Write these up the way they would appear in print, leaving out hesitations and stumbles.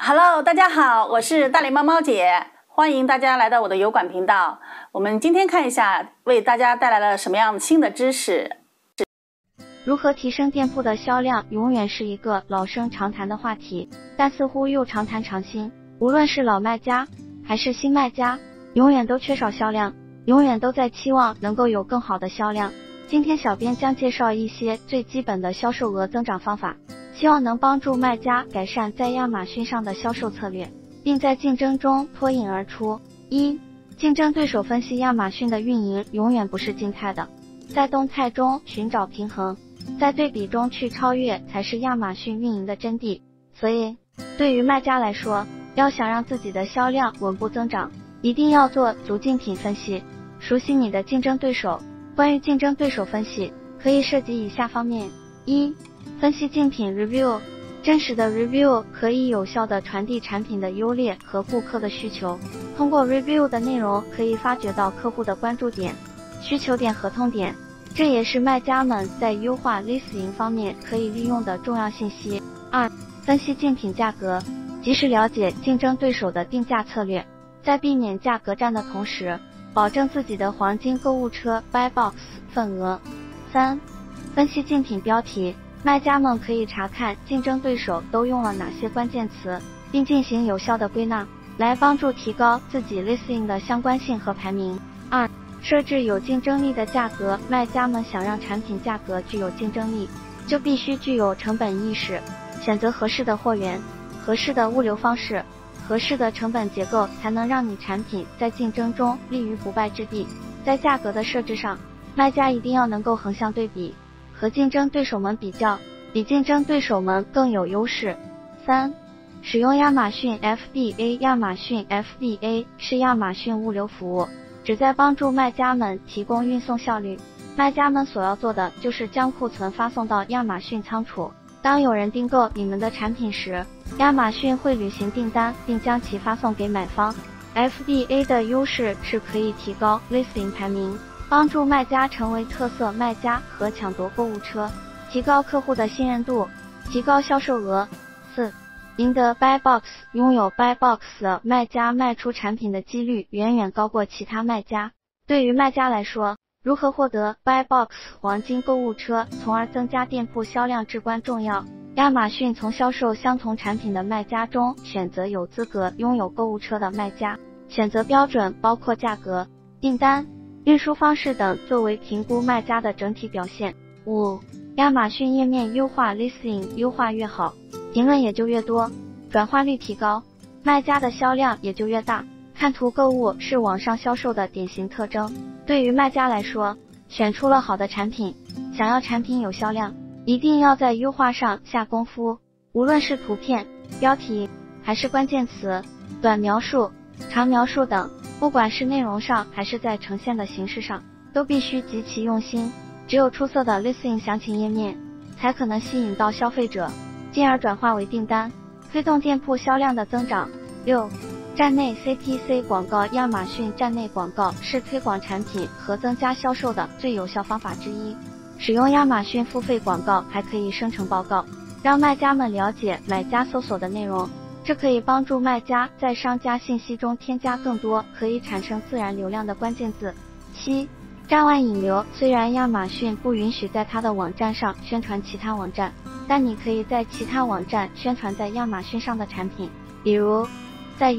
Hello， 大家好，我是大脸猫猫姐，欢迎大家来到我的油管频道。我们今天看一下，为大家带来了什么样新的知识。 如何提升店铺的销量，永远是一个老生常谈的话题，但似乎又常谈常新。无论是老卖家还是新卖家，永远都缺少销量，永远都在期望能够有更好的销量。今天小编将介绍一些最基本的销售额增长方法，希望能帮助卖家改善在亚马逊上的销售策略，并在竞争中脱颖而出。一、竞争对手分析。亚马逊的运营永远不是静态的，在动态中寻找平衡，在对比中去超越，才是亚马逊运营的真谛。所以，对于卖家来说，要想让自己的销量稳步增长，一定要做足竞品分析，熟悉你的竞争对手。关于竞争对手分析，可以涉及以下方面：一、分析竞品 review。 真实的 review 可以有效地传递产品的优劣和顾客的需求，通过 review 的内容可以发掘到客户的关注点、需求点和痛点，这也是卖家们在优化 listing 方面可以利用的重要信息。二、分析竞品价格，及时了解竞争对手的定价策略，在避免价格战的同时，保证自己的黄金购物车 buy box 份额。三、分析竞品标题，卖家们可以查看竞争对手都用了哪些关键词，并进行有效的归纳，来帮助提高自己 listing 的相关性和排名。二、设置有竞争力的价格。卖家们想让产品价格具有竞争力，就必须具有成本意识，选择合适的货源、合适的物流方式、合适的成本结构，才能让你产品在竞争中立于不败之地。在价格的设置上，卖家一定要能够横向对比，和竞争对手们比较，比竞争对手们更有优势。三、使用亚马逊 FBA。 亚马逊 FBA 是亚马逊物流服务，旨在帮助卖家们提供运送效率。卖家们所要做的就是将库存发送到亚马逊仓储，当有人订购你们的产品时，亚马逊会履行订单并将其发送给买方。FBA 的优势是可以提高 listing 排名，帮助卖家成为特色卖家和抢夺购物车，提高客户的信任度，提高销售额。四、赢得 buy box。 拥有 buy box 的卖家卖出产品的几率远远高过其他卖家。对于卖家来说，如何获得 buy box 黄金购物车，从而增加店铺销量至关重要。亚马逊从销售相同产品的卖家中选择有资格拥有购物车的卖家，选择标准包括价格、订单、运输方式等作为评估卖家的整体表现。五、亚马逊页面优化。 listing 优化越好，评论也就越多，转化率提高，卖家的销量也就越大。看图购物是网上销售的典型特征。对于卖家来说，选出了好的产品，想要产品有销量，一定要在优化上下功夫。无论是图片、标题，还是关键词、短描述、长描述等，不管是内容上还是在呈现的形式上，都必须极其用心。只有出色的 listing 详情页面，才可能吸引到消费者，进而转化为订单，推动店铺销量的增长。六、站内 CPC 广告。亚马逊站内广告是推广产品和增加销售的最有效方法之一。使用亚马逊付费广告还可以生成报告，让卖家们了解买家搜索的内容，这可以帮助卖家在商家信息中添加更多可以产生自然流量的关键字。七、站外引流。虽然亚马逊不允许在它的网站上宣传其他网站，但你可以在其他网站宣传在亚马逊上的产品，比如在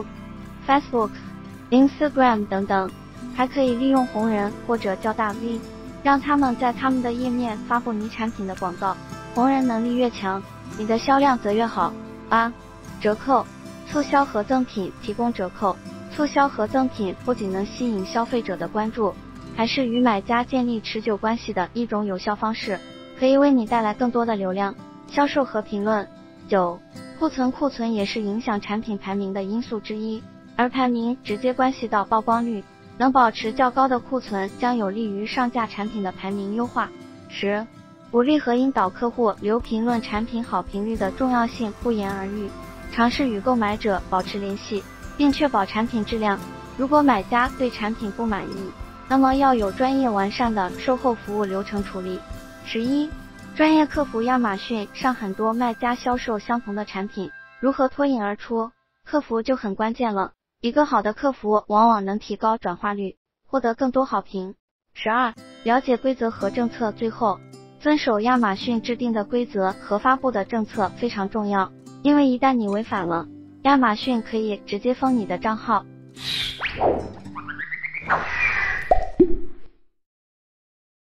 YouTube、Facebook、Instagram 等等。还可以利用红人或者较大 V， 让他们在他们的页面发布你产品的广告，红人能力越强，你的销量则越好。八、折扣、促销和赠品。提供折扣、促销和赠品不仅能吸引消费者的关注，还是与买家建立持久关系的一种有效方式，可以为你带来更多的流量、销售和评论。九、库存。库存也是影响产品排名的因素之一，而排名直接关系到曝光率，能保持较高的库存将有利于上架产品的排名优化。10. 鼓励和引导客户留评论。产品好评率的重要性不言而喻，尝试与购买者保持联系，并确保产品质量。如果买家对产品不满意，那么要有专业完善的售后服务流程处理。11. 专业客服。亚马逊上很多卖家销售相同的产品， 如何脱颖而出？客服就很关键了。一个好的客服往往能提高转化率，获得更多好评。12. 了解规则和政策。最后，遵守亚马逊制定的规则和发布的政策非常重要，因为一旦你违反了，亚马逊可以直接封你的账号。